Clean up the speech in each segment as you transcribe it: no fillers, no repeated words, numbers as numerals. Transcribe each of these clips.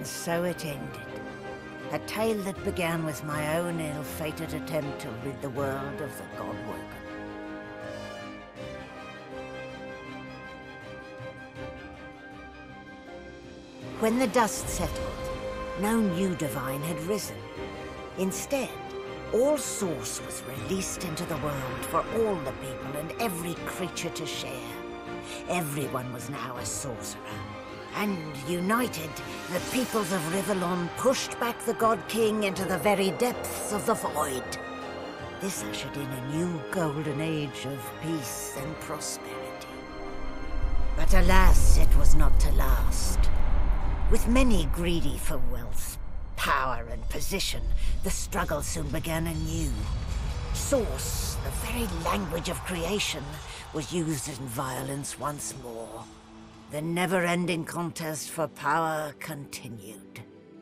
so it ended. A tale that began with my own ill-fated attempt to rid the world of the Godwoken. When the dust settled, no new divine had risen. Instead, all Source was released into the world for all the people and every creature to share. Everyone was now a sorcerer. And united, the peoples of Rivellon pushed back the God King into the very depths of the void. This ushered in a new golden age of peace and prosperity. But alas, it was not to last. With many greedy for wealth, power and position, the struggle soon began anew. Source, the very language of creation, was used in violence once more. The never-ending contest for power continued.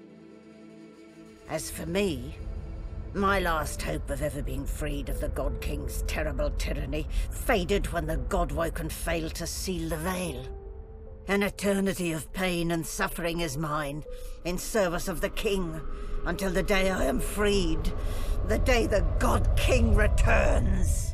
As for me, my last hope of ever being freed of the God King's terrible tyranny faded when the Godwoken failed to seal the veil. An eternity of pain and suffering is mine, in service of the King, until the day I am freed, the day the God King returns.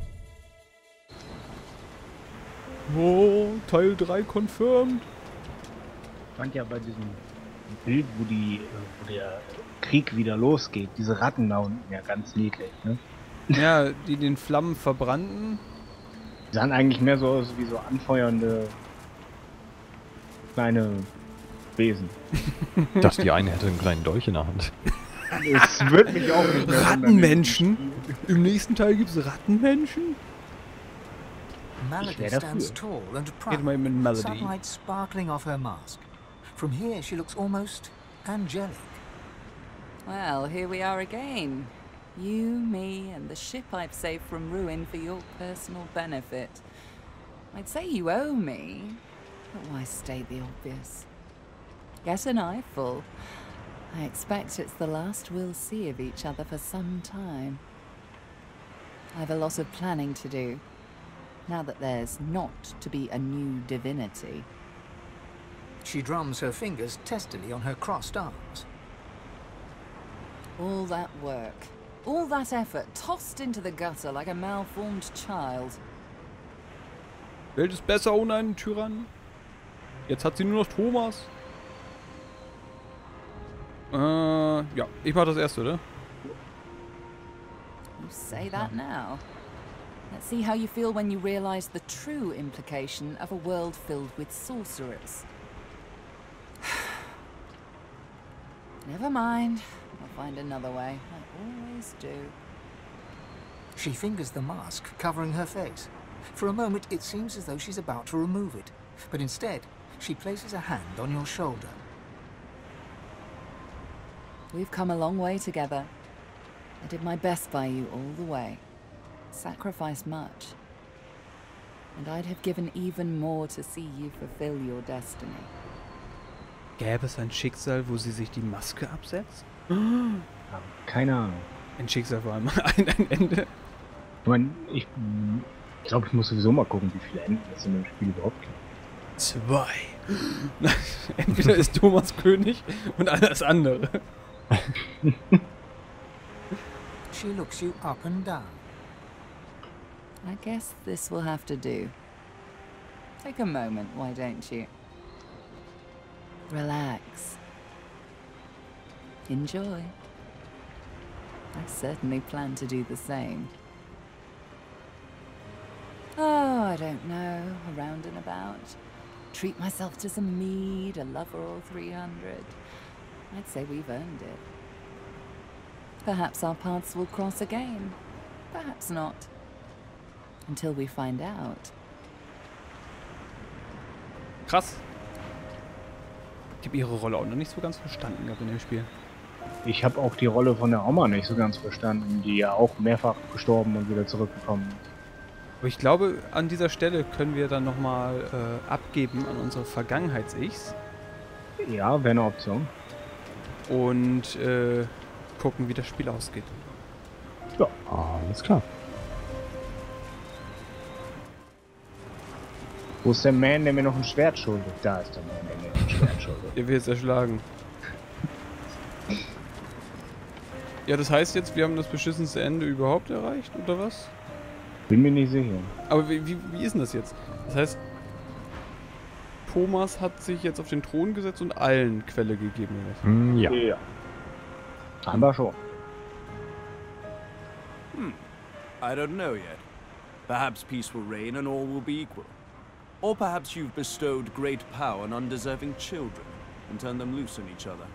Oh, Teil 3 confirmed. Ich fand ja bei diesem Bild, wo der Krieg wieder losgeht, diese Ratten da unten ja ganz niedlich, ne? Ja, die den Flammen verbrannten. Die sahen eigentlich mehr so aus wie so anfeuernde kleine Wesen. Ich dachte, die eine hätte einen kleinen Dolch in der Hand. Das wird mich auch nicht mehr Rattenmenschen? Im nächsten Teil gibt es Rattenmenschen? Malady stands tall and proud, sunlight sparkling off her mask. From here she looks almost angelic. Well, here we are again. You, me, and the ship I've saved from ruin for your personal benefit. I'd say you owe me, but why state the obvious? Get an eyeful. I expect it's the last we'll see of each other for some time. I've a lot of planning to do, now that there's not to be a new divinity. She drums her fingers testily on her crossed arms. All that work, all that effort, tossed into the gutter like a malformed child. Welt ist besser ohne einen Tyrannen. Jetzt hat sie nur noch Thomas. Ja, ich mach das erste, oder? You say that now. Let's see how you feel when you realize the true implication of a world filled with sorcerers. Never mind. I'll find another way. I always do. She fingers the mask covering her face. For a moment, it seems as though she's about to remove it. But instead, she places a hand on your shoulder. We've come a long way together. I did my best by you all the way. Sacrificed much. And I'd have given even more to see you fulfill your destiny. Gäbe es ein Schicksal, wo sie sich die Maske absetzt? Keine Ahnung. Ein Schicksal vor allem ein Ende. Ich glaube, ich muss sowieso mal gucken, wie viele Enden es in dem Spiel überhaupt gibt. 2. Entweder ist Thomas König und alles andere. She looks you up and down. I guess this will have to do. Take a moment, why don't you? Relax. Enjoy. I certainly plan to do the same. Oh, I don't know, around and about. Treat myself to some mead, a lover or 300. I'd say we've earned it. Perhaps our paths will cross again. Perhaps not. Until we find out. Krass. Ich habe ihre Rolle auch noch nicht so ganz verstanden gehabt in dem Spiel. Ich habe auch die Rolle von der Oma nicht so ganz verstanden, die ja auch mehrfach gestorben und wieder zurückgekommen ist. Aber ich glaube, an dieser Stelle können wir dann nochmal abgeben an unsere Vergangenheits-Ichs. Ja, wäre eine Option. Und gucken, wie das Spiel ausgeht. Ja, alles klar. Wo ist der Man, der mir noch ein Schwert schuldet? Da ist der Man, der mir ein Schwert schuldet. Ihr werdet es erschlagen. Ja, das heißt jetzt, wir haben das beschissenste Ende überhaupt erreicht, oder was? Bin mir nicht sicher. Aber wie ist denn das jetzt? Das heißt, Thomas hat sich jetzt auf den Thron gesetzt und allen Quelle gegeben, oder was? Ja. Ja. Aber schon. I don't know yet. Perhaps peace will reign and all will be equal. Or perhaps you've bestowed great power on undeserving children and turned them loose on each other.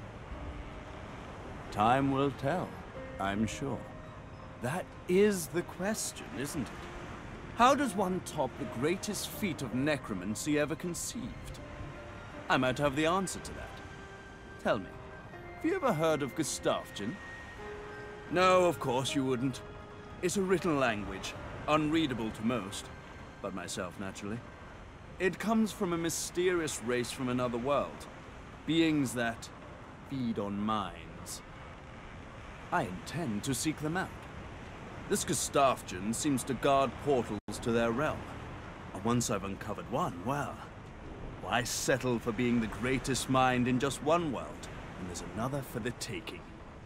Time will tell, I'm sure. That is the question, isn't it? How does one top the greatest feat of necromancy ever conceived? I might have the answer to that. Tell me, have you ever heard of Gustavgen? No, of course you wouldn't. It's a written language, unreadable to most, but myself naturally. It comes from a mysterious race from another world, beings that feed on minds. I intend to seek them out. This Gustavgen seems to guard portals to their realm, and once I've uncovered one, well, why settle for being the greatest mind in just one world, when there's another for the taking?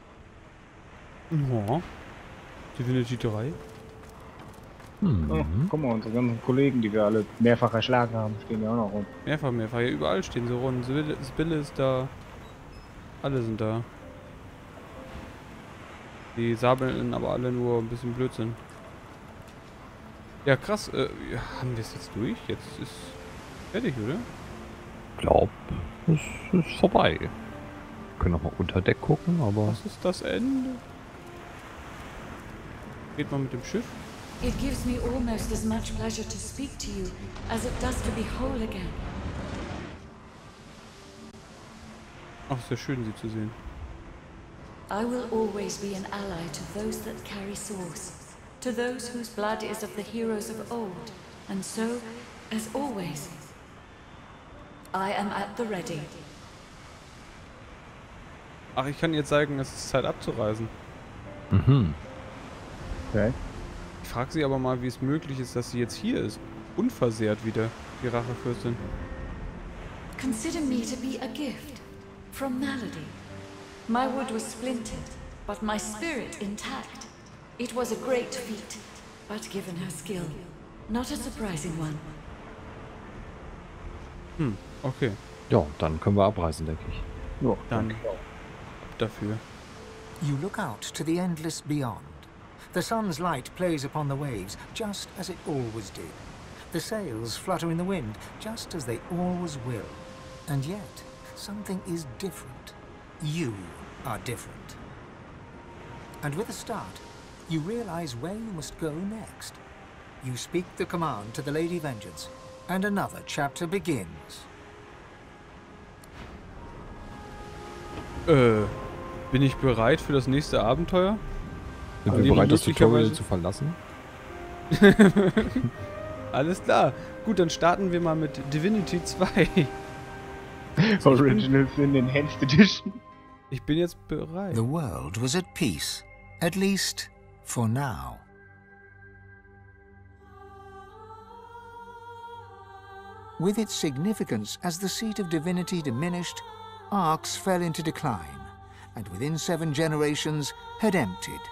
Ja. Divinity 3. Oh, guck mal, unsere ganzen Kollegen, die wir alle mehrfach erschlagen haben, stehen ja auch noch rum. Mehrfach. Ja, überall stehen sie rum. Sibylle ist da. Alle sind da. Die sabeln aber alle nur ein bisschen Blödsinn. Ja, krass. Haben wir es jetzt durch? Jetzt ist fertig, oder? Ich glaube, es ist vorbei. Wir können noch mal unter Deck gucken, aber... Was ist das Ende? Geht man mit dem Schiff? It gives me almost as much pleasure to speak to you as it does to be whole again. Ach, sehr schön, sie zu sehen. I will always be an ally to those that carry swords, to those whose blood is of the heroes of old, and so, as always, I am at the ready. Ach, ich kann jetzt sagen, es ist Zeit abzureisen. Mhm. Okay. Ich frage sie aber mal, wie es möglich ist, dass sie jetzt hier ist. Unversehrt wieder, die Rachefürstin. Consider me to be a gift from Malady. My wood was splintered, but my spirit intact. It was a great feat, but given her skill, not a surprising one. Okay. Ja, dann können wir abreisen, denke ich. Ja, Dann dafür. You look out to the endless beyond. The sun's light plays upon the waves, just as it always did. The sails flutter in the wind, just as they always will. And yet, something is different. You are different. And with a start, you realize where you must go next. You speak the command to the Lady Vengeance, and another chapter begins. Bin ich bereit für das nächste Abenteuer? Sind Aber wir bereit, das Tutorial möglicherweise- zu verlassen? Alles klar. Gut, dann starten wir mal mit Divinity 2. Original Sin Enhanced Edition. Ich bin jetzt bereit. The world was at peace, at least for now. With its significance as the seat of divinity diminished, Arx fell into decline, and within 7 generations had emptied.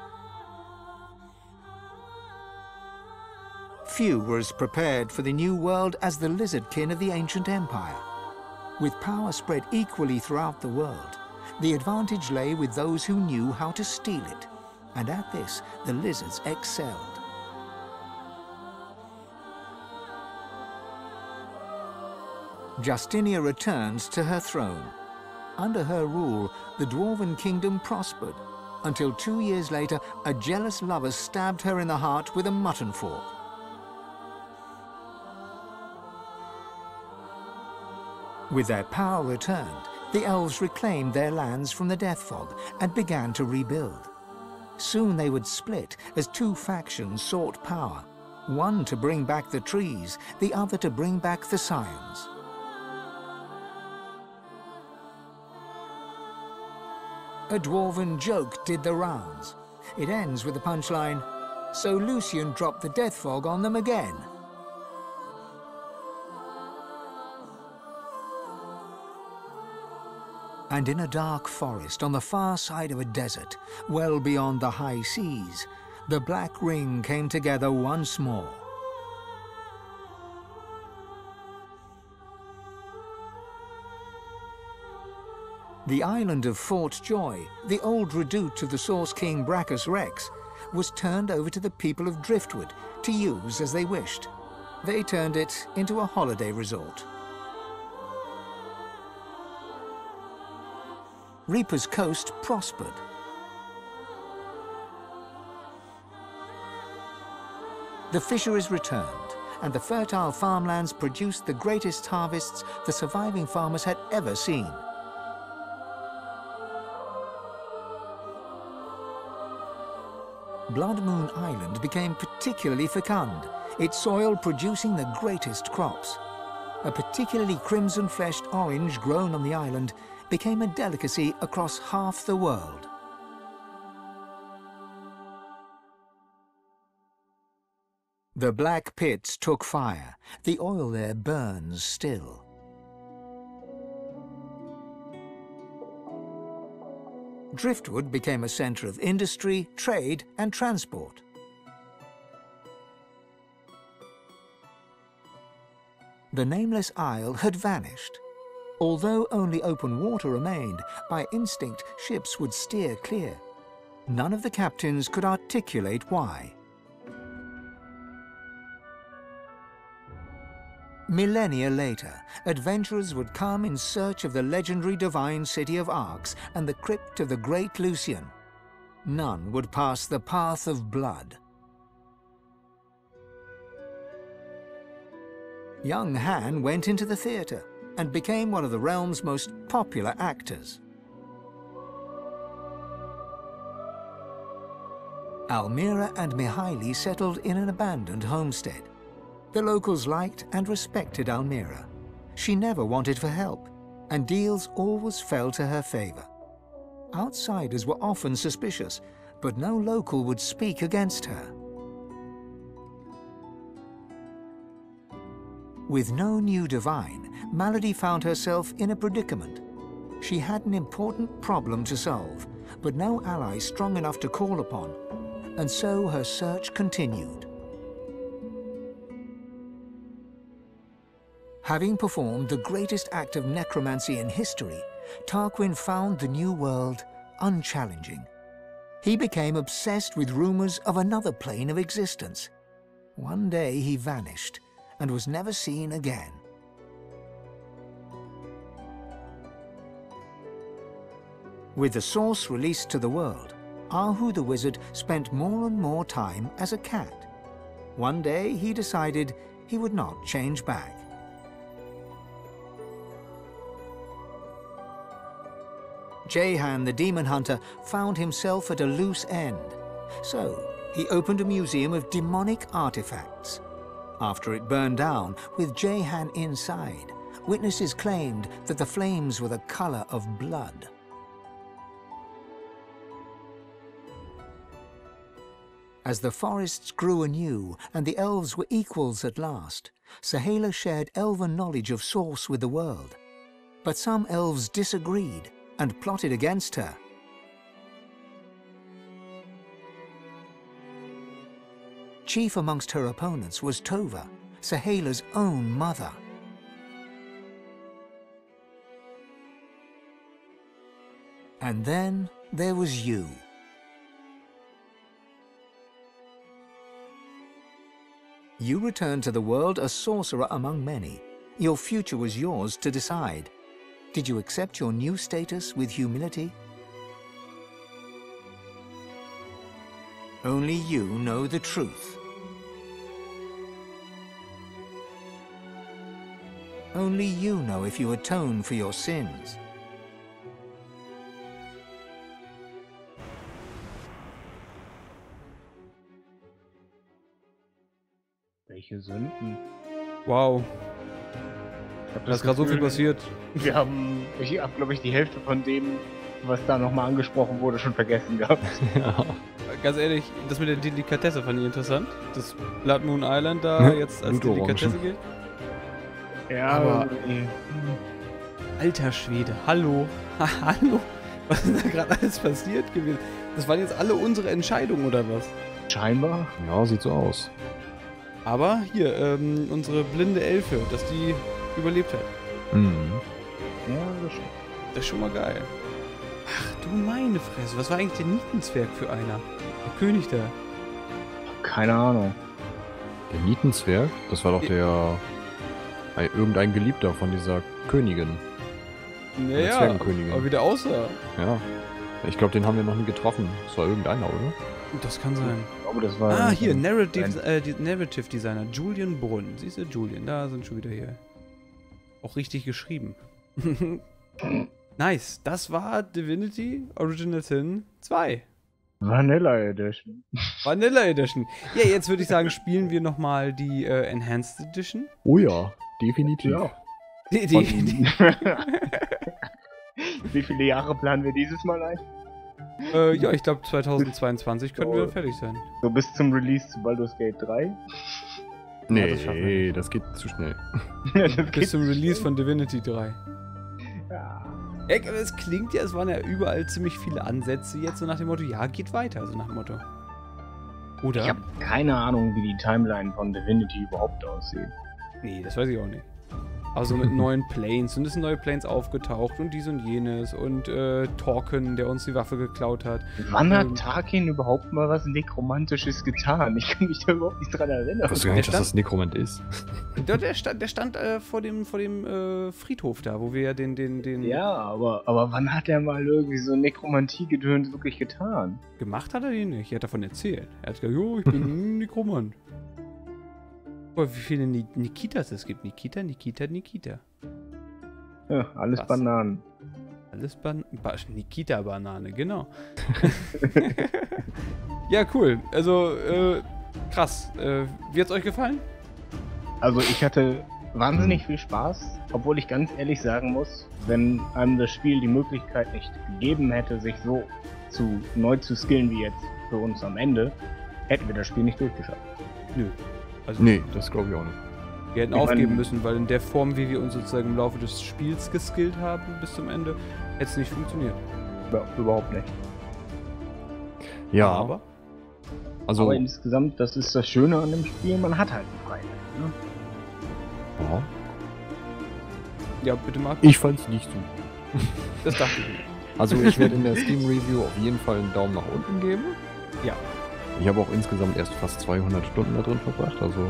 Few were as prepared for the new world as the Lizardkin of the ancient empire. With power spread equally throughout the world, the advantage lay with those who knew how to steal it, and at this the lizards excelled. Justinia returns to her throne. Under her rule, the Dwarven kingdom prospered, until 2 years later, a jealous lover stabbed her in the heart with a mutton fork. With their power returned, the elves reclaimed their lands from the Death Fog and began to rebuild. Soon they would split as 2 factions sought power, one to bring back the trees, the other to bring back the Scions. A dwarven joke did the rounds. It ends with the punchline, "So Lucian dropped the Death Fog on them again." and in a dark forest on the far side of a desert, well beyond the high seas, the Black Ring came together once more. The island of Fort Joy, the old redoubt of the Source King Brachus Rex, was turned over to the people of Driftwood to use as they wished. They turned it into a holiday resort. Reaper's Coast prospered. The fisheries returned, and the fertile farmlands produced the greatest harvests the surviving farmers had ever seen. Blood Moon Island became particularly fecund, its soil producing the greatest crops. A particularly crimson-fleshed orange grown on the island became a delicacy across half the world. The black pits took fire. The oil there burns still. Driftwood became a centre of industry, trade, and transport. The nameless isle had vanished. Although only open water remained, by instinct ships would steer clear. None of the captains could articulate why. Millennia later, adventurers would come in search of the legendary divine city of Arx and the crypt of the great Lucian. None would pass the path of blood. Young Han went into the theatre and became one of the realm's most popular actors. Almira and Mihaili settled in an abandoned homestead. The locals liked and respected Almira. She never wanted for help, and deals always fell to her favor. Outsiders were often suspicious, but no local would speak against her. With no new divine, Malady found herself in a predicament. She had an important problem to solve, but no ally strong enough to call upon, and so her search continued. Having performed the greatest act of necromancy in history, Tarquin found the new world unchallenging. He became obsessed with rumors of another plane of existence. One day he vanished and was never seen again. With the source released to the world, Ahu the Wizard spent more and more time as a cat. One day he decided he would not change back. Jehan the Demon Hunter found himself at a loose end, so he opened a museum of demonic artifacts. After it burned down, with Jehan inside, witnesses claimed that the flames were the color of blood. As the forests grew anew and the elves were equals at last, Sahala shared elven knowledge of Source with the world. But some elves disagreed and plotted against her. Chief amongst her opponents was Tova, Sahala's own mother. And then there was you. You returned to the world a sorcerer among many. Your future was yours to decide. Did you accept your new status with humility? Only you know the truth. Only you know if you atone for your sins. Welche Sünden? Wow. Ich hab Da ist gerade so viel Gefühl, passiert. Ich habe, glaube ich, die Hälfte von dem, was da nochmal angesprochen wurde, schon vergessen gehabt. Ja. Ganz ehrlich, das mit der Delikatesse fand ich interessant. Dass Blood Moon Island da Ja, jetzt als Blutorangen. Delikatesse gilt. Ja, Aber- irgendwie. Alter Schwede, hallo. Hallo. Was ist da gerade alles passiert gewesen? Das waren jetzt alle unsere Entscheidungen, oder was? Scheinbar. Ja, sieht so aus. Aber hier, unsere blinde Elfe, dass die überlebt hat. Mhm. Ja, das stimmt. Das ist schon mal geil. Ach du meine Fresse, was war eigentlich der Nietenzwerg für einer? Der König da. Keine Ahnung. Der Nietenzwerg, das war doch irgendein Geliebter von dieser Königin. Naja, Zwergenkönigin. aber wie der aussah. Ja. Ich glaube, den haben wir noch nie getroffen. Das war irgendeiner, oder? Das kann sein. Ich glaube, das war. Hier, Narrative Designer, Julian Brunn. Siehst du, Julian, da sind schon wieder hier. Auch richtig geschrieben. Nice, das war Divinity Original Sin 2. Vanilla Edition. Vanilla Edition. Ja, jetzt würde ich sagen, spielen wir nochmal die Enhanced Edition. Oh ja, definitiv. Ja. Die. Wie viele Jahre planen wir dieses Mal ein? Ja, ich glaube 2022 können wir fertig sein. So bis zum Release zu Baldur's Gate 3? Nee, das schaffen wir nicht. das geht zu schnell. Bis zum Release von Divinity 3. Ja. Es klingt ja, es waren ja überall ziemlich viele Ansätze jetzt so nach dem Motto, ja, geht weiter, so nach dem Motto. Oder? Ich habe keine Ahnung, wie die Timeline von Divinity überhaupt aussieht. Nee, das weiß ich auch nicht. Aber so mit neuen Planes und es sind neue Planes aufgetaucht und dies und jenes und Torken, der uns die Waffe geklaut hat. Wann hat Tarkin überhaupt mal was Nekromantisches getan? Ich kann mich da überhaupt nicht dran erinnern. Ich wusste gar nicht, dass das Nekromant ist. Der stand vor dem Friedhof da, wo wir ja den Ja, aber wann hat er mal irgendwie so Nekromantie-Gedöns wirklich getan? gemacht hat er den nicht. Er hat davon erzählt. Er hat gesagt, jo, ich bin ein Nekromant. Boah, wie viele Nikitas es gibt. Nikita. Ja, alles Was? Bananen. Alles Nikita-Banane, genau. Ja, cool. Also, krass. Wie hat's euch gefallen? Also ich hatte wahnsinnig viel Spaß, obwohl ich ganz ehrlich sagen muss, wenn einem das Spiel die Möglichkeit nicht gegeben hätte, sich so neu zu skillen wie jetzt für uns am Ende, hätten wir das Spiel nicht durchgeschafft. Nö. Also, Nee, das glaube ich auch nicht. wir hätten Ich aufgeben mein- müssen, weil in der Form, wie wir uns sozusagen im Laufe des Spiels geskillt haben bis zum Ende, hätte es nicht funktioniert. Überhaupt nicht. Ja, Aber also, Aber insgesamt, das ist das Schöne an dem Spiel, man hat halt die Freiheit. Ne? ja, ja, bitte Marc. ich fand's nicht so. Das dachte ich nicht. Also ich werde in der Steam-Review auf jeden Fall einen Daumen nach unten geben. Ja. Ich habe auch insgesamt erst fast 200 Stunden da drin verbracht, also...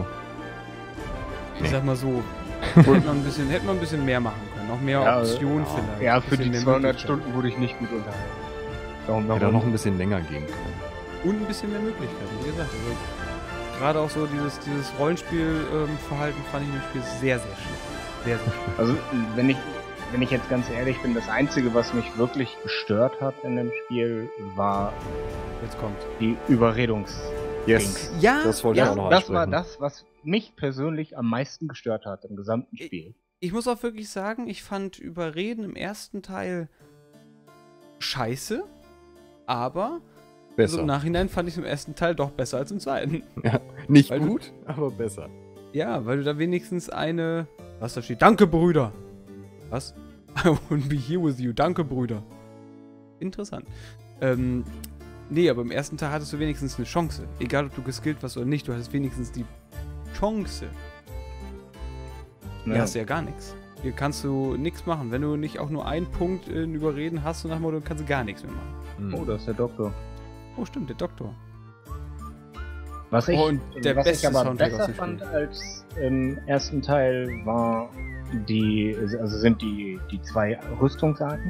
Ich sag mal so, hätte man ein bisschen mehr machen können. Noch mehr Ja, Optionen ja. vielleicht. Ja, Ein für bisschen die mehr 200 Möglichkeiten. Stunden wurde ich nicht gut unterhalten. Daumen nach Hätte auch noch unten. ein bisschen länger gehen können. Und ein bisschen mehr Möglichkeiten, wie gesagt. Also, gerade auch so dieses Rollenspielverhalten fand ich im Spiel sehr, sehr schlecht. Sehr, sehr schlecht. Also, wenn ich jetzt ganz ehrlich bin, das Einzige, was mich wirklich gestört hat in dem Spiel, war Jetzt kommt. die Überredungs... Ja, Das wollte ich Ja, auch noch das war ansprechen. das, was mich persönlich am meisten gestört hat im gesamten Spiel. ich muss auch wirklich sagen, ich fand Überreden im ersten Teil scheiße, aber Besser. also im Nachhinein fand ich es im ersten Teil doch besser als im zweiten. Ja, nicht Weil du- gut, aber besser. Ja, weil du da wenigstens was da steht, danke Brüder. Was? I won't be here with you, danke Brüder. Interessant. Nee, aber im ersten Teil hattest du wenigstens eine Chance. Egal, ob du geskillt warst oder nicht, du hattest wenigstens die Chance. Hier hast du ja gar nichts. Hier kannst du nichts machen. Wenn du nicht auch nur einen Punkt in Überreden hast, so nach dem Motto, kannst du gar nichts mehr machen. Oh, das ist der Doktor. Oh, stimmt, der Doktor. Was ich, Oh, und der was beste ich aber Soundtrack aus besser dem fand Spiel. als im ersten Teil war sind die zwei Rüstungsarten.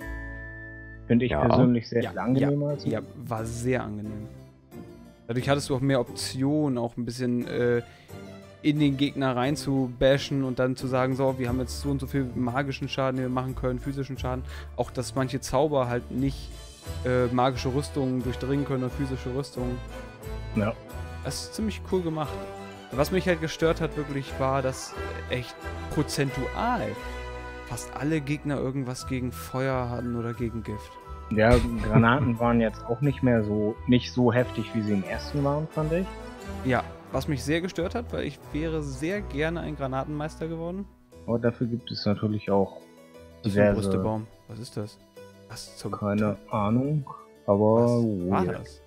Finde ich Ja. persönlich sehr viel angenehmer als Ja, war sehr angenehm. Dadurch hattest du auch mehr Optionen, auch ein bisschen in den Gegner rein zu bashen und dann zu sagen, so, wir haben jetzt so und so viel magischen Schaden, den wir machen können, physischen Schaden. Auch, dass manche Zauber halt nicht magische Rüstungen durchdringen können oder physische Rüstungen. Ja. Das ist ziemlich cool gemacht. Was mich halt gestört hat wirklich war, dass echt prozentual fast alle Gegner irgendwas gegen Feuer hatten oder gegen Gift. Ja, Granaten waren jetzt auch nicht so heftig, wie sie im ersten waren, fand ich. Ja, was mich sehr gestört hat, weil ich wäre sehr gerne ein Granatenmeister geworden. Aber dafür gibt es natürlich auch Das ist ein diverse- Brüstebaum. Was ist das? Was zum Keine Ahnung, aber Was war weird. das?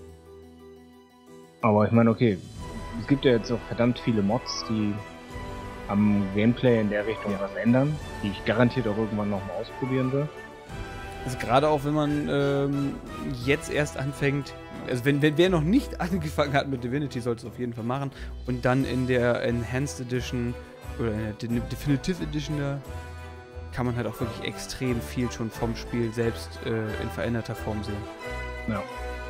Aber ich meine, okay, es gibt ja jetzt auch verdammt viele Mods, die am Gameplay in der Richtung was ändern, die ich garantiert auch irgendwann nochmal ausprobieren will. Also gerade auch wenn man jetzt erst anfängt, also wenn wer noch nicht angefangen hat mit Divinity, sollte es auf jeden Fall machen. Und dann in der Enhanced Edition oder in der Definitive Edition da kann man halt auch wirklich extrem viel schon vom Spiel selbst in veränderter Form sehen. Ja.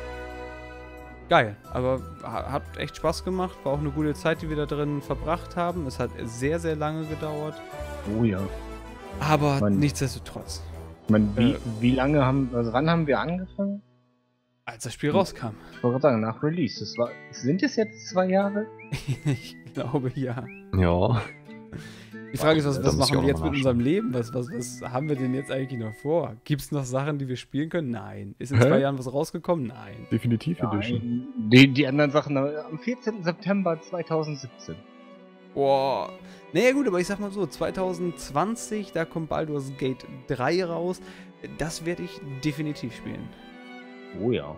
Geil, aber hat echt Spaß gemacht, war auch eine gute Zeit, die wir da drin verbracht haben. Es hat sehr, sehr lange gedauert, Oh ja. aber Mann. nichtsdestotrotz, Ich meine, wie lange also wann haben wir angefangen? als das Spiel rauskam. Ich wollte gerade sagen, nach Release. Sind es jetzt 2 Jahre? Ich glaube, ja. Ja. Die Frage ist, was Da muss ich machen auch wir jetzt noch mit unserem Leben? Was haben wir denn jetzt eigentlich noch vor? Gibt es noch Sachen, die wir spielen können? Nein. Ist in 2 Jahren was rausgekommen? Nein. Definitiv Edition. Nein, die anderen Sachen am 14. September 2017. Boah. Naja gut, aber ich sag mal so, 2020, da kommt Baldur's Gate 3 raus. Das werde ich definitiv spielen. Oh ja.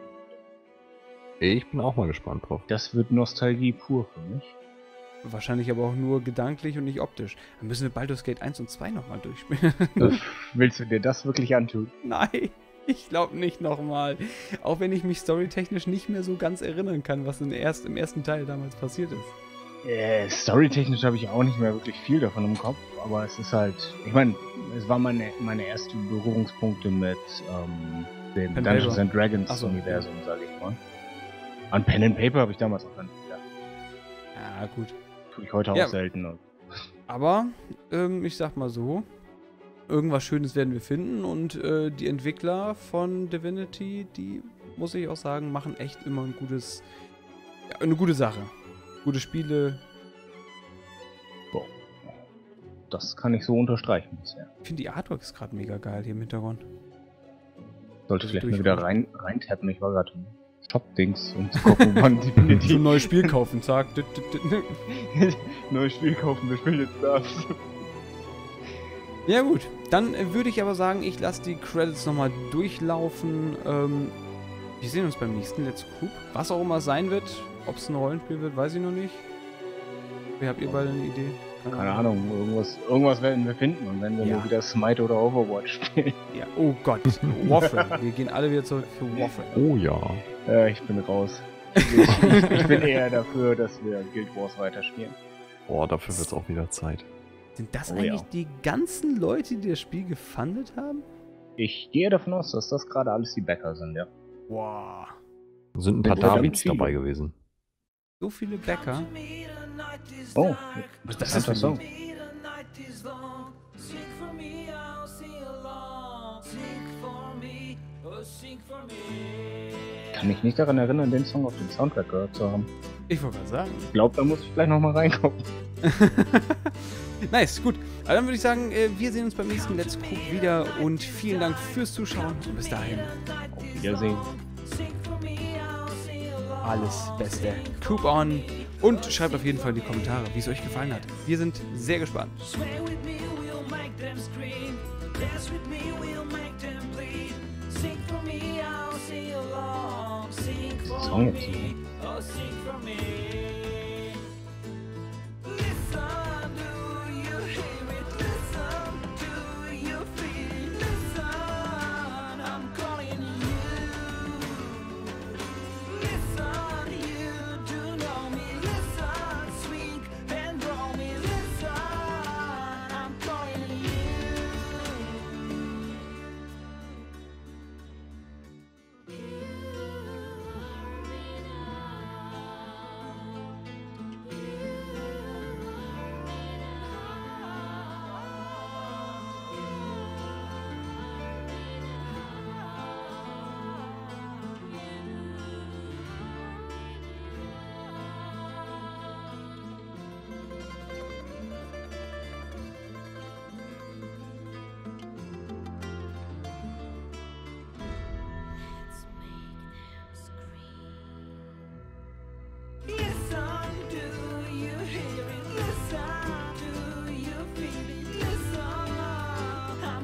Ich bin auch mal gespannt drauf. Das wird Nostalgie pur für mich. Wahrscheinlich aber auch nur gedanklich und nicht optisch. Dann müssen wir Baldur's Gate 1 und 2 nochmal durchspielen. Willst du dir das wirklich antun? Nein, ich glaube nicht nochmal. Auch wenn ich mich storytechnisch nicht mehr so ganz erinnern kann, was im ersten Teil damals passiert ist. Storytechnisch habe ich auch nicht mehr wirklich viel davon im Kopf, aber es ist halt, ich meine, es war meine ersten Berührungspunkte mit dem Pen Dungeons Paper. and Dragons Ach so. Universum, sage ich mal. An Pen and Paper habe ich damals auch dann wieder. Ja, gut. Tue ich heute Ja. auch selten. Aber, ich sag mal so, irgendwas Schönes werden wir finden und die Entwickler von Divinity, die, muss ich auch sagen, machen echt immer eine gute Sache. Gute Spiele. Das kann ich so unterstreichen bisher. Ich finde die Artwork ist gerade mega geil hier im Hintergrund. Sollte Also vielleicht mal durch- wieder reintappen. Ich war gerade im Shop-Dings, um zu gucken, wann die So ein neues Spiel kaufen, zack. neues Spiel kaufen. Wir spielen jetzt das. Ja gut, dann würde ich aber sagen, ich lasse die Credits nochmal durchlaufen. Wir sehen uns beim nächsten Let's Coop. Was auch immer sein wird, ob es ein Rollenspiel wird, weiß ich noch nicht. Wer habt ihr beide eine Idee? Keine Ahnung, irgendwas werden wir finden. Und wenn wir Ja. nur wieder Smite oder Overwatch spielen. Ja, oh Gott, Warframe. Wir gehen alle wieder zurück für Warframe. Oh ja. Ich bin raus. Ich bin eher dafür, dass wir Guild Wars weiterspielen. Boah, dafür wird's auch wieder Zeit. Sind das Oh eigentlich ja. die ganzen Leute, die das Spiel gefundet haben? Ich gehe davon aus, dass das gerade alles die Bäcker sind, ja. Wow. Sind ein paar Verdammt Davids viele. dabei gewesen. So viele Bäcker. Oh, Was ist das interessanter für Song. Kann mich nicht daran erinnern, den Song auf dem Soundtrack gehört zu haben. Ich wollte gerade sagen. Ich glaube, da muss ich gleich nochmal reingucken. Nice, gut. Aber dann würde ich sagen, wir sehen uns beim nächsten Let's Cook wieder und vielen Dank fürs Zuschauen und bis dahin Auf Wiedersehen. alles Beste. Coop on und schreibt auf jeden Fall in die Kommentare, wie es euch gefallen hat. Wir sind sehr gespannt. Sway with me, we'll make them scream. Dance with me, we'll make them bleed. Sing for me, I'll sing along. Sing for Song jetzt me, hier. oh sing for me. Listen, do you hear it? Listen, do you feel it? Listen, I'm calling you. Listen, you do know me. Listen, sweet and draw me. Listen, I'm calling you.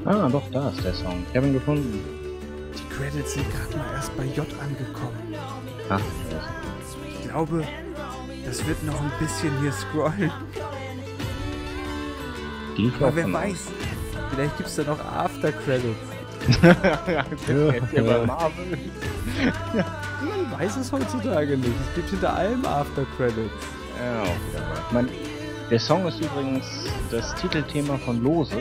Ah, doch, da ist der Song. Ich habe ihn gefunden. Die Credits sind gerade mal erst bei J angekommen. Ach, Ich glaube, das wird noch ein bisschen hier scrollen. die Aber wer weiß, vielleicht gibt es da noch After Credits. Jetzt hier bei Marvel. Man weiß es heutzutage nicht. Es gibt hinter allem After Credits. Ja, auch wieder wahr. Ich meine, der Song ist übrigens das Titelthema von Lose.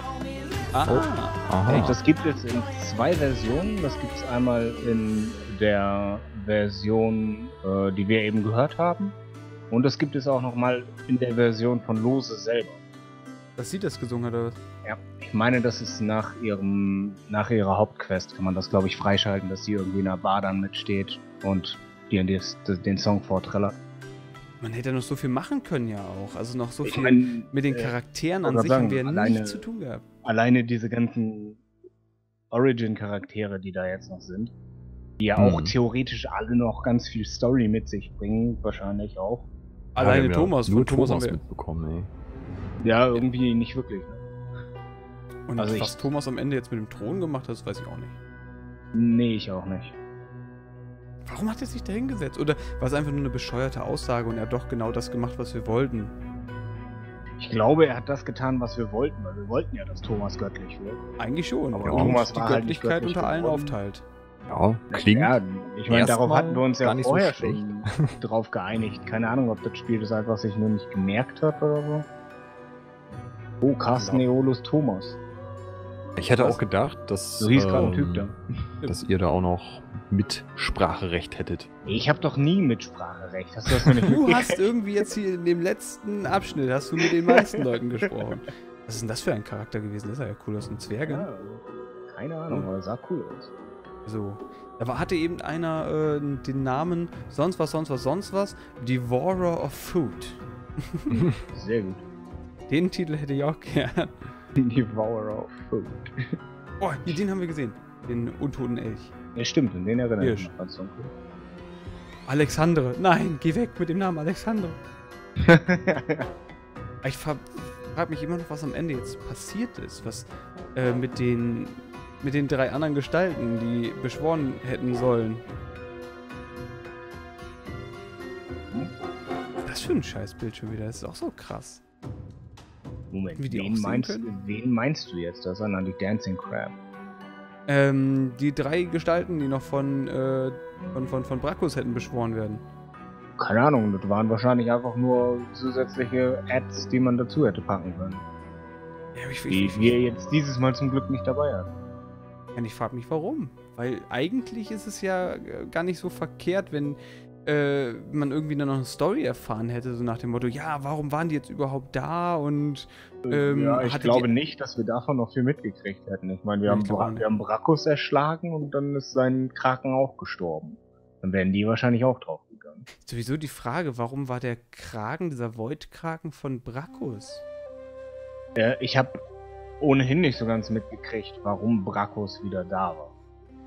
Aha. Das gibt es in 2 Versionen. Das gibt es einmal in der Version, die wir eben gehört haben. Und das gibt es auch nochmal in der Version von Lose selber. Dass sie das gesungen hat, oder was? Ja, ich meine, das ist nach ihrer Hauptquest, kann man das, glaube ich, freischalten, dass sie irgendwie in einer Bar dann mitsteht und den Song vorträllert. Man hätte ja noch so viel machen können ja auch. Also noch so Ich viel mein, mit den Charakteren an wollte sich sagen, haben wir ja alleine- nichts zu tun gehabt. Alleine diese ganzen Origin-Charaktere, die da jetzt noch sind, die ja auch theoretisch alle noch ganz viel Story mit sich bringen, wahrscheinlich auch. Alleine wir haben Thomas, nur von Thomas haben wir. mitbekommen, ey. Ja, irgendwie nicht wirklich. Ne? Und Also was Thomas am Ende jetzt mit dem Thron gemacht hat, das weiß ich auch nicht. Nee, ich auch nicht. Warum hat er sich da hingesetzt? Oder war es einfach nur eine bescheuerte Aussage und er hat doch genau das gemacht, was wir wollten? Ich glaube, er hat das getan, was wir wollten, weil wir wollten ja, dass Thomas göttlich wird. Eigentlich schon. Aber und Thomas die war halt nicht Göttlichkeit göttlich unter allen geworden. aufteilt. Ja, klingt. Ja, ich meine, darauf erstmal hatten wir uns ja gar nicht so vorher schlecht. schon drauf geeinigt. Keine Ahnung, ob das Spiel das einfach sich nur nicht gemerkt hat oder so. Oh, Carsten Eolus Thomas. Ich hätte Was? auch gedacht, dass, So hieß gerade ein Typ da. dass ihr da auch noch Mitspracherecht hättet. Ich habe doch nie Mitspracherecht. Hast du das noch nicht Du mitgekriegt? hast irgendwie jetzt hier in dem letzten Abschnitt, hast du mit den meisten Leuten gesprochen. Was ist denn das für ein Charakter gewesen? Das ist ja cool, das ist ein Zwerg. Ja, Ja. also, keine Ahnung, aber sah cool aus. So. Da hatte eben einer den Namen sonst was, Devourer of Food. Sehr gut. Den Titel hätte ich auch gern. Devourer of Food. Oh, den haben wir gesehen. Den untoten Elch. Ja, stimmt, an den erinnere ich Hirsch. mich noch ganz dunkel. Alexandre. Nein, geh weg mit dem Namen Alexandre. Ich frage mich immer noch, was am Ende jetzt passiert ist. Was mit den 3 anderen Gestalten, die beschworen hätten sollen. Das für ein Scheißbild schon wieder. Das ist auch so krass. Moment, Wie die wen aussehen meinst, können? wen meinst du jetzt? Das waren dann die Dancing Crab. Die 3 Gestalten, die noch von Bracchus hätten beschworen werden. Keine Ahnung, das waren wahrscheinlich einfach nur zusätzliche Ads, die man dazu hätte packen können. Ja, aber Die wir jetzt dieses Mal zum Glück nicht dabei hatten. ich frage mich, warum. Weil eigentlich ist es ja gar nicht so verkehrt, wenn man irgendwie dann noch eine Story erfahren hätte, so nach dem Motto, ja, warum waren die jetzt überhaupt da und Ja, ich hatte glaube die- nicht, dass wir davon noch viel mitgekriegt hätten. Ich meine, wir, Ja, haben ich glaube auch nicht. wir haben Bracchus erschlagen und dann ist sein Kraken auch gestorben. Dann wären die wahrscheinlich auch draufgegangen. Sowieso die Frage, warum war der Kragen, dieser Void-Kraken von Bracchus? Ich habe ohnehin nicht so ganz mitgekriegt, warum Bracchus wieder da war.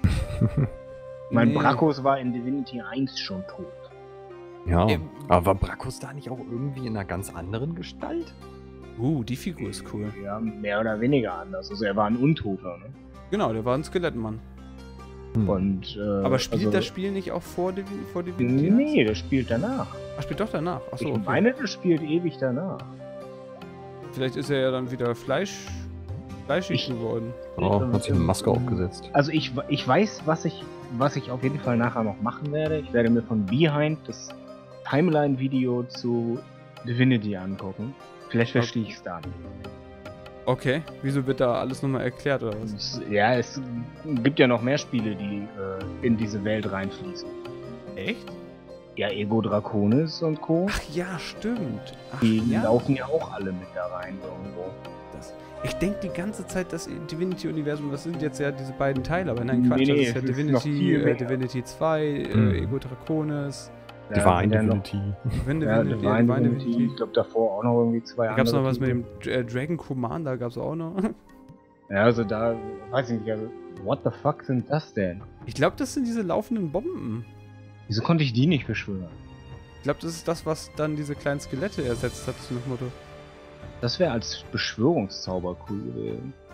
Ich meine, Nee. Bracchus war in Divinity 1 schon tot. Ja, Ähm, aber war Bracchus da nicht auch irgendwie in einer ganz anderen Gestalt? Die Figur ist cool. Ja, mehr oder weniger anders. Also er war ein Untoter, ne? Genau, der war ein Skelettmann. Und, Aber spielt also, das Spiel nicht auch vor Divinity? Nee, das spielt danach. Ach, spielt doch danach. Achso, Ich okay. meine, das spielt ewig danach. Vielleicht ist er ja dann wieder fleischig Ich- geworden. Oh, hat sich eine Maske aufgesetzt. Also ich weiß, was ich auf jeden Fall nachher noch machen werde. Ich werde mir von Behind das Timeline-Video zu Divinity angucken. Vielleicht verstehe ich es dann. Okay, wieso wird da alles nochmal erklärt oder was? Ja, es gibt ja noch mehr Spiele, die in diese Welt reinfließen. Echt? Ja, Ego Draconis und Co. Ach ja, stimmt. Ach Die ja. laufen ja auch alle mit da rein irgendwo. Ich denke die ganze Zeit, das Divinity-Universum, das sind jetzt ja diese beiden Teile, aber nein, Quatsch, Nee, das ist ja es ist noch viel mehr. Divinity 2, Mhm. Ego Draconis, Divine ja, noch- Divinity. Ja, Divine Divinity. Ich glaube davor auch noch irgendwie 2 Da gab es noch was mit Titel. dem Dragon Commander, gab es auch noch. Ja, also da, weiß ich nicht, also, what the fuck sind das denn? Ich glaube, das sind diese laufenden Bomben. Wieso konnte ich die nicht beschwören? Ich glaube, das ist das, was dann diese kleinen Skelette ersetzt hat, so nach dem Motto. Das wäre als Beschwörungszauber cool gewesen.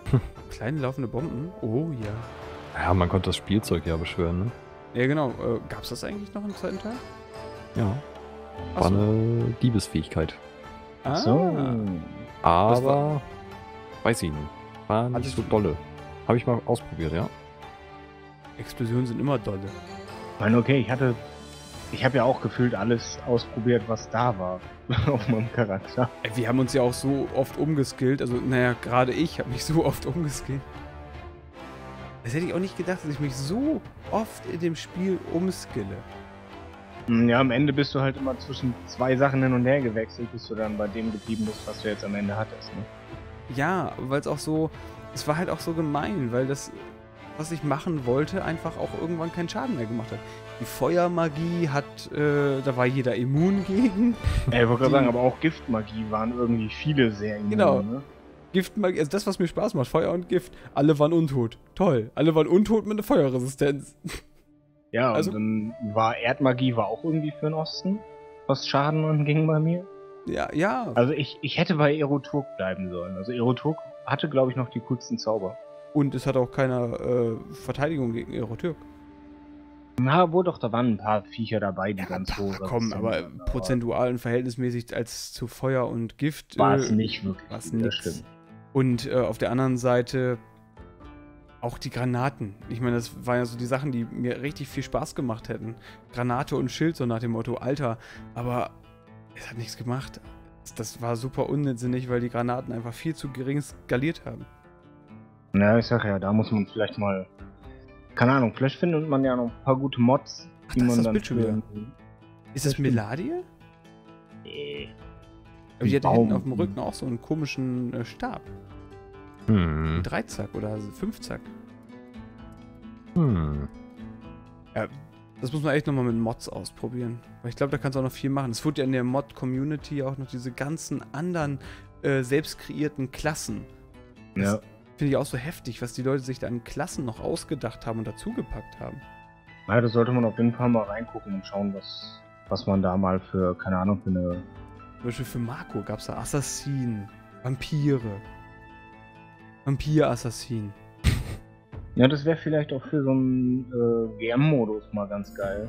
Kleine laufende Bomben? Oh ja. Ja, man konnte das Spielzeug ja beschwören, ne? Ja, genau. Gab's das eigentlich noch im zweiten Teil? Ja. Ach War so. eine Diebesfähigkeit. Ah. So. Aber, weiß ich nicht. War nicht Hattest so du- dolle. Habe ich mal ausprobiert, ja. Explosionen sind immer dolle. Ich meine, okay, ich habe ja auch gefühlt alles ausprobiert, was da war auf meinem Charakter. Ey, wir haben uns ja auch so oft umgeskillt. Also, naja, gerade ich habe mich so oft umgeskillt. Das hätte ich auch nicht gedacht, dass ich mich so oft in dem Spiel umskille. Ja, am Ende bist du halt immer zwischen zwei Sachen hin und her gewechselt, bis du dann bei dem geblieben bist, was du jetzt am Ende hattest. Ne? Ja, weil es auch so, es war halt auch so gemein, weil das, was ich machen wollte, einfach auch irgendwann keinen Schaden mehr gemacht hat. Die Feuermagie hat, da war jeder immun gegen. Ich wollte gerade Die- sagen, aber auch Giftmagie waren irgendwie viele sehr immun, Genau. ne? Giftmagie, also das, was mir Spaß macht, Feuer und Gift, alle waren untot. Toll, alle waren untot mit einer Feuerresistenz. Ja, Also- und dann war Erdmagie war auch irgendwie für den Osten, was Schaden anging bei mir. Ja, ja. Also ich hätte bei Eroturk bleiben sollen. Also Eroturk hatte, glaube ich, noch die coolsten Zauber. Und es hat auch keiner Verteidigung gegen Erotürk. Na, wohl doch, da waren ein paar Viecher dabei, die ganz hoch Komm, aber waren, prozentual und verhältnismäßig als zu Feuer und Gift. war es nicht wirklich. war's das nix. stimmt. Und auf der anderen Seite auch die Granaten. Ich meine, das waren ja so die Sachen, die mir richtig viel Spaß gemacht hätten. Granate und Schild, so nach dem Motto, Alter. Aber es hat nichts gemacht. Das war super unsinnig, weil die Granaten einfach viel zu gering skaliert haben. Na, ich sag ja, da muss man vielleicht mal, keine Ahnung, vielleicht findet man ja noch ein paar gute Mods, Ach, die da ist man das dann Bild schon wieder. Ist das stimmt. Meladie? Aber die Ein hat da hinten Baum. auf dem Rücken auch so einen komischen Stab. Hm. Ein Dreizack oder Fünfzack. Hm. Das muss man echt nochmal mit Mods ausprobieren. Weil ich glaube, da kannst du auch noch viel machen. Es wurde ja in der Mod-Community auch noch diese ganzen anderen selbst kreierten Klassen. Ja. Finde ich auch so heftig, was die Leute sich da an Klassen noch ausgedacht haben und dazugepackt haben. Ja, da sollte man auf jeden Fall mal reingucken und schauen, was man da mal für, keine Ahnung, für eine... Zum Beispiel für Marco gab es da Assassinen, Vampire, Vampir-Assassin. Ja, das wäre vielleicht auch für so einen GM-Modus mal ganz geil.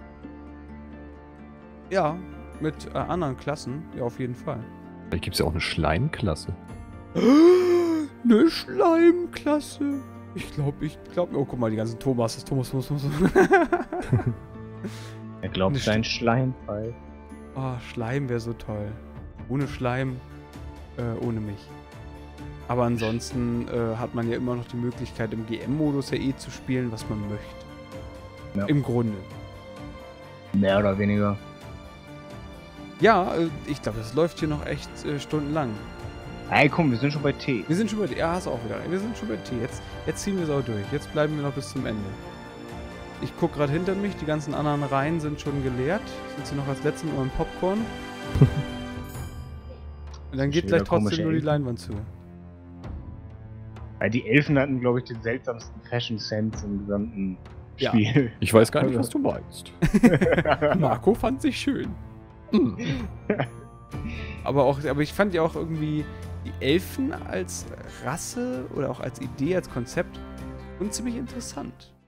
Ja, mit anderen Klassen, ja, auf jeden Fall. Vielleicht gibt es ja auch eine Schleimklasse. Eine Schleimklasse. Ich glaube, oh, guck mal, die ganzen Thomas. Er glaubt, Eine sein Schleimpfeil. Oh, Schleim wäre so toll. Ohne Schleim, ohne mich. Aber ansonsten hat man ja immer noch die Möglichkeit, im GM-Modus ja zu spielen, was man möchte. Ja. Im Grunde. Mehr oder weniger. Ja, ich glaube, das läuft hier noch echt stundenlang. Ey, komm, wir sind schon bei T. Wir sind schon bei T. Ja, hast du auch wieder. Wir sind schon bei T. Jetzt ziehen wir es auch durch. Jetzt bleiben wir noch bis zum Ende. Ich gucke gerade hinter mich. Die ganzen anderen Reihen sind schon geleert. Ich sitze noch als letzten nur im Popcorn. Und dann geht Schon wieder gleich trotzdem komische nur die Elfen. Leinwand zu. Weil die Elfen hatten, glaube ich, den seltsamsten Fashion Sense im gesamten Ja. Spiel. Ich weiß gar nicht, was du meinst. Marco fand sich schön. aber ich fand ja auch irgendwie die Elfen als Rasse oder auch als Idee, als Konzept und ziemlich interessant.